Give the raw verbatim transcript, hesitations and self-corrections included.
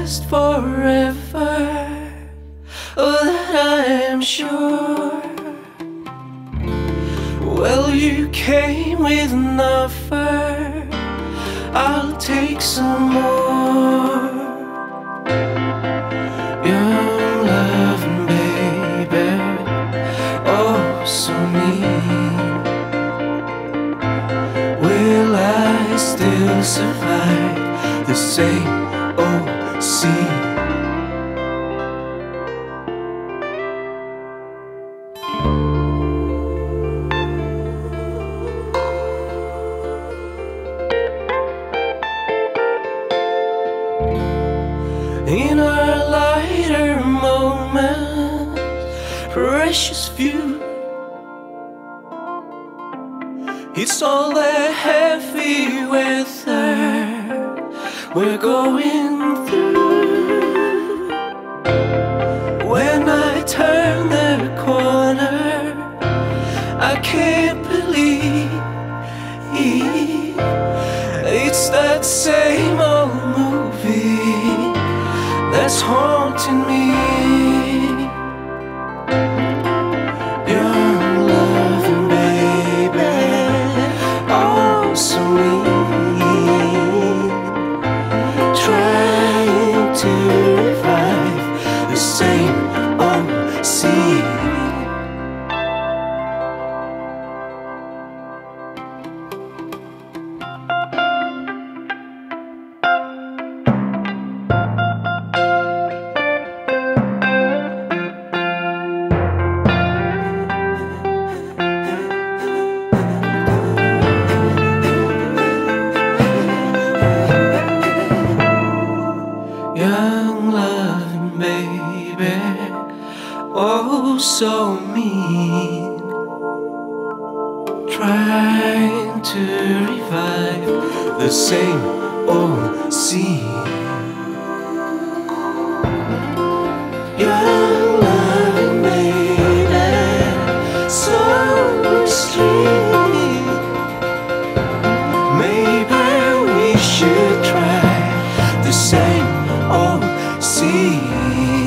last forever. Oh, that I am sure. Well, you came with an offer, I'll take some more. Young loving baby, oh so mean. Will I still survive the same old scene? In our lighter moments, precious few, it's all the heavy weather we're going through. When I turn the corner, I can't believe it's that same old movie that's haunting me. Young loving baby, oh so mean. Trying to revive the same old scene. Young loving baby, oh so mean. Trying to revive the same old scene. Young loving baby, so extreme. Maybe we should try the same old scene.